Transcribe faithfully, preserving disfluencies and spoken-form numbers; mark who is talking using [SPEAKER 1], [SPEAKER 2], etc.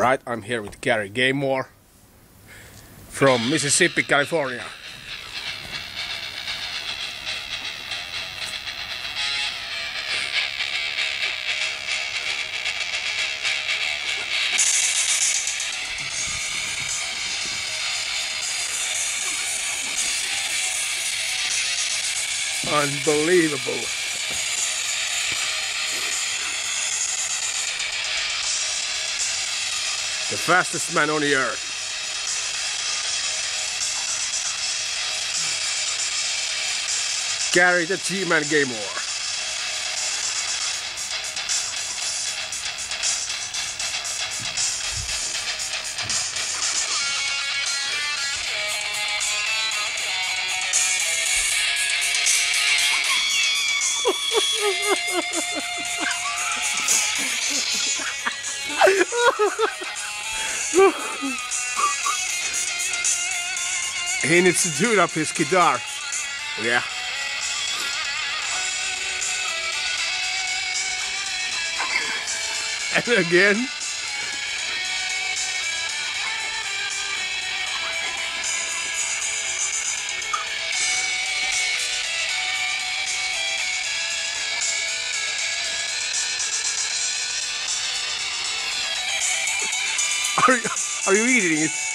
[SPEAKER 1] Alright, I'm here with Gary Gaymoore from Mississippi, California. Unbelievable. The fastest man on the earth. Gary the G-Man Gaymoore. He needs to tune up his guitar. Yeah. And again. Are you, are you eating it?